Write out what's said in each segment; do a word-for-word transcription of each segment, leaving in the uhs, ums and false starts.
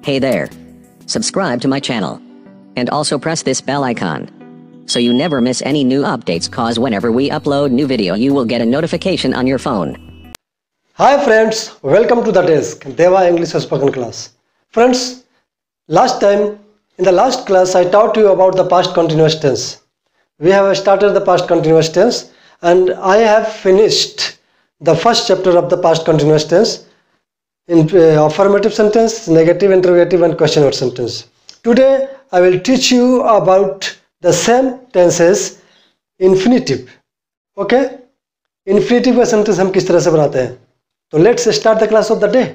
Hey there. Subscribe to my channel. And also press this bell icon. So you never miss any new updates, cause whenever we upload new video you will get a notification on your phone. Hi friends, welcome to the desk, Deva English spoken class. Friends, last time, in the last class I taught you about the past continuous tense. We have started the past continuous tense and I have finished the first chapter of the past continuous tense in uh, affirmative sentence, negative, interrogative and question word sentence. Today I will teach you about the same tenses infinitive. Okay? Infinitive का sentence हम किस तरह से बनाते हैं? So let's start the class of the day.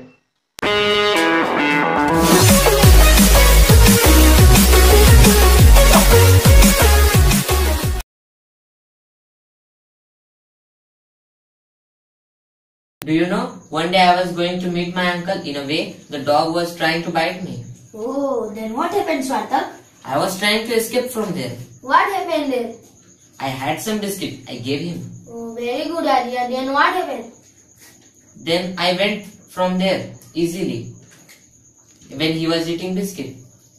Do you know, one day I was going to meet my uncle. In a way, the dog was trying to bite me. Oh, then what happened, Swartak? I was trying to escape from there. What happened there? I had some biscuit. I gave him. Oh, very good idea. Then what happened? Then I went from there easily when he was eating biscuit.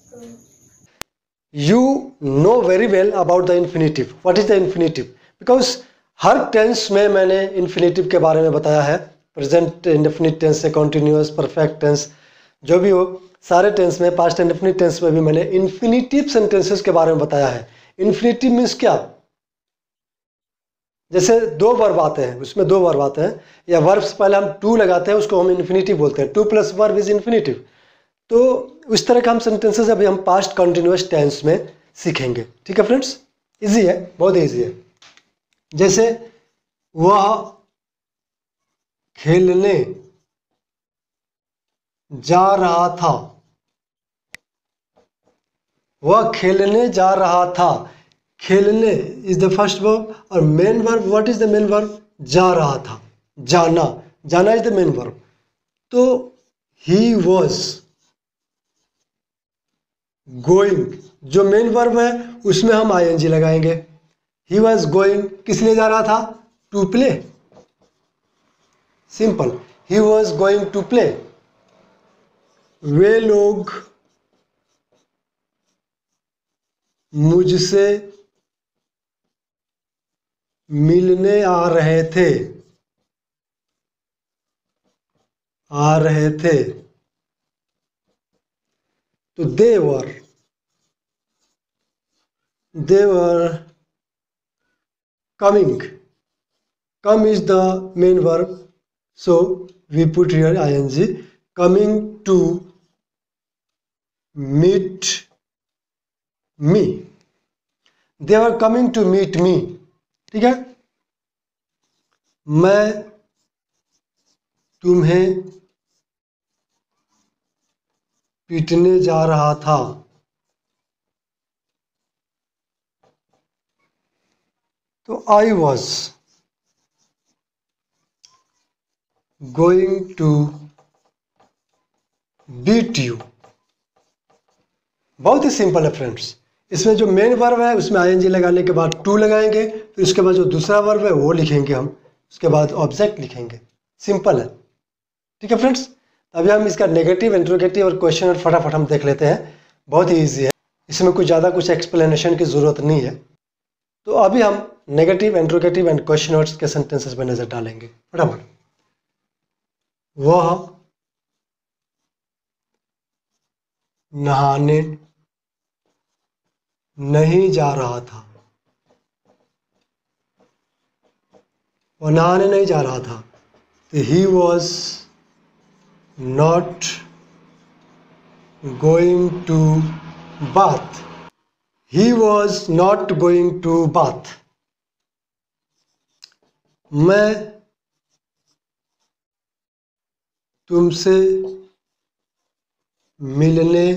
You know very well about the infinitive. What is the infinitive? Because हर tense में मैंने infinitive के बारे में बताया है. Present indefinite tense से continuous, perfect tense, जो भी हो, सारे टेंस में, पास्ट इंडेफिनिट टेंस में भी मैंने इंफिनिटिव सेंटेंसेस के बारे में बताया है. इंफिनिटिव मीन्स क्या? जैसे दो वर्ब आते हैं, उसमें दो वर्ब आते हैं या वर्ब से पहले हम टू लगाते हैं, उसको हम इन्फिनिटिव बोलते हैं. To plus verb is infinitive. तो उस तरह का हम सेंटेंसेस अभी हम पास्ट कंटिन्यूअस टेंस में सीखेंगे. ठीक है फ्रेंड्स? इजी है, बहुत इजी है. जैसे वह खेलने जा रहा था. वह खेलने जा रहा था. खेलने इज द फर्स्ट वर्ब और main verb. What is the main verb? जा रहा था, जाना. जाना इज द मेन वर्ब. तो ही वॉज गोइंग, जो मेन वर्ब है उसमें हम आई एन जी लगाएंगे. ही वॉज गोइंग किस लिए जा रहा था? To play. Simple. He was going to play. वे लोग मुझसे मिलने आ रहे थे. आ रहे थे. तो दे वर दे वर coming. Come is the main verb, so we put here ing. Coming to meet me. They were coming to meet me. ठीक है? मैं तुम्हें पीटने जा रहा था. तो I was going to beat you. बहुत ही सिंपल है फ्रेंड्स. इसमें जो मेन वर्ब है उसमें आईएनजी लगाने के बाद टू लगाएंगे, फिर उसके बाद जो दूसरा वर्ब है वो लिखेंगे हम, उसके बाद ऑब्जेक्ट लिखेंगे. सिंपल है. ठीक है फ्रेंड्स? अभी हम इसका नेगेटिव, इंट्रोगेटिव और क्वेश्चन और फटाफट हम देख लेते हैं. बहुत ही ईजी है, इसमें कुछ ज़्यादा कुछ एक्सप्लेनेशन की ज़रूरत नहीं है. तो अभी हम negative, interrogative and question words के सेंटेंसेस पर नजर डालेंगे फटाफट. वह नहाने नहीं जा रहा था. वह नहाने नहीं जा रहा था. तो he was not going to bath. He was not going to bath. मैं तुमसे मिलने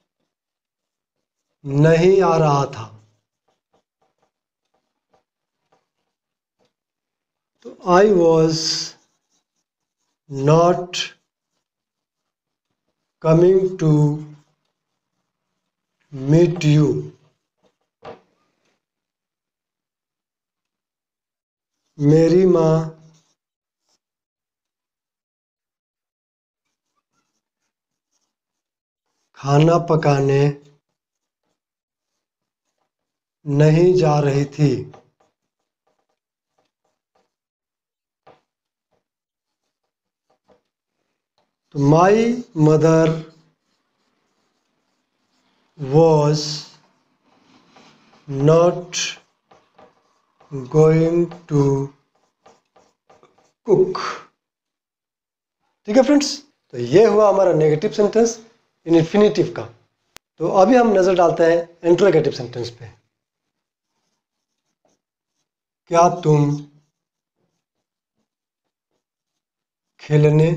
नहीं आ रहा था. तो I was not coming to meet you. मेरी माँ खाना पकाने नहीं जा रही थी। तो my mother was not going to cook. ठीक है फ्रेंड्स, तो ये हुआ हमारा नेगेटिव सेंटेंस इन इन्फिनेटिव का। तो अभी हम नजर डालते हैं इंट्रोगेटिव सेंटेंस पे। क्या तुम खेलने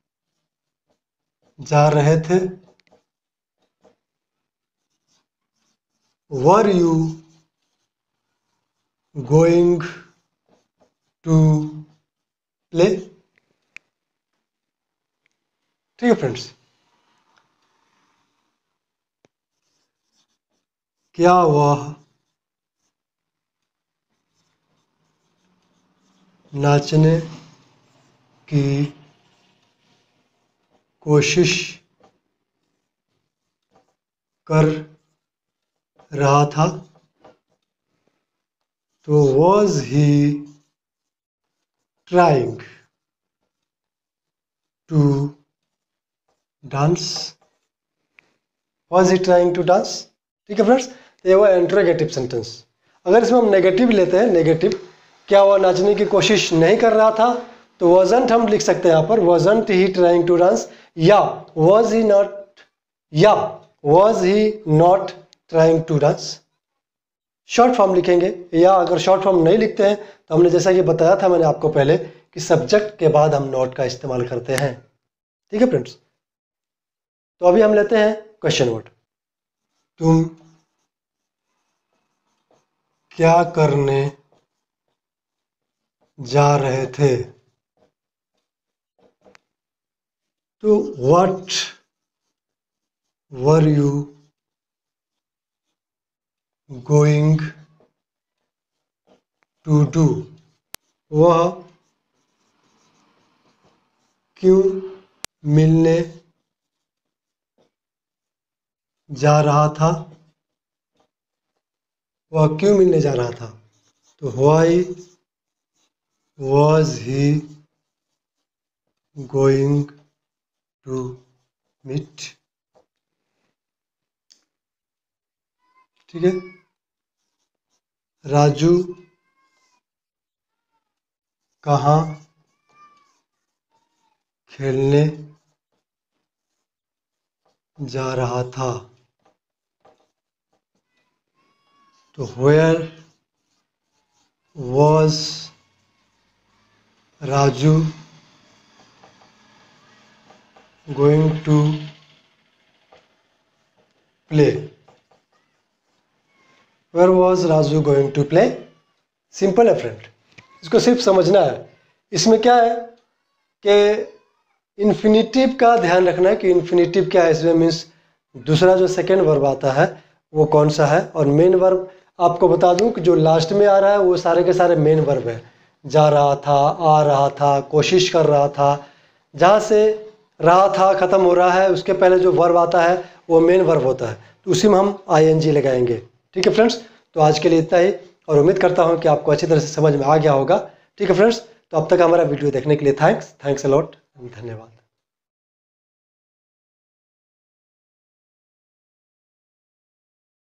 जा रहे थे? Were you going to play? ठीक है फ्रेंड्स, क्या वह नाचने की कोशिश कर रहा था? तो was he trying to dance? Was he trying to dance? ठीक है फ्रेंड्स, तो ये हुआ इंट्रोगेटिव सेंटेंस। अगर इसमें हम नेगेटिव लेते हैं, नेगेटिव, क्या वह नाचने की कोशिश नहीं कर रहा था, तो वॉजंट हम लिख सकते हैं यहाँ पर, wasn't he trying to dance, या वॉज ही नॉट, या was he not trying to dance. Short form लिखेंगे, या अगर शॉर्ट फॉर्म नहीं लिखते हैं तो हमने जैसा कि बताया था मैंने आपको पहले कि सब्जेक्ट के बाद हम नॉट का इस्तेमाल करते हैं। ठीक है फ्रेंड्स, तो अभी हम लेते हैं क्वेश्चन वर्ड। तुम क्या करने जा रहे थे? तो what were you going to do? वह क्यों मिलने जा रहा था? वह क्यों मिलने जा रहा था? तो why was he going to meet? ठीक है, राजू कहाँ खेलने जा रहा था? तो where was Raju going to play? Where was Raju going to play? Simple है फ्रेंड, इसको सिर्फ समझना है। इसमें क्या है कि इन्फिनिटिव का ध्यान रखना है कि इन्फिनिटिव क्या है। इसमें मीन्स दूसरा जो सेकेंड वर्ब आता है वो कौन सा है, और मेन वर्ब आपको बता दूं कि जो लास्ट में आ रहा है वो सारे के सारे मेन वर्ब है। जा रहा था, आ रहा था, कोशिश कर रहा था, जहाँ से रहा था ख़त्म हो रहा है उसके पहले जो वर्ब आता है वो मेन वर्ब होता है, तो उसी में हम आई एन जी लगाएंगे। ठीक है फ्रेंड्स, तो आज के लिए इतना ही, और उम्मीद करता हूँ कि आपको अच्छी तरह से समझ में आ गया होगा। ठीक है फ्रेंड्स, तो अब तक हमारा वीडियो देखने के लिए थैंक्स थैंक्स अ लॉट, धन्यवाद।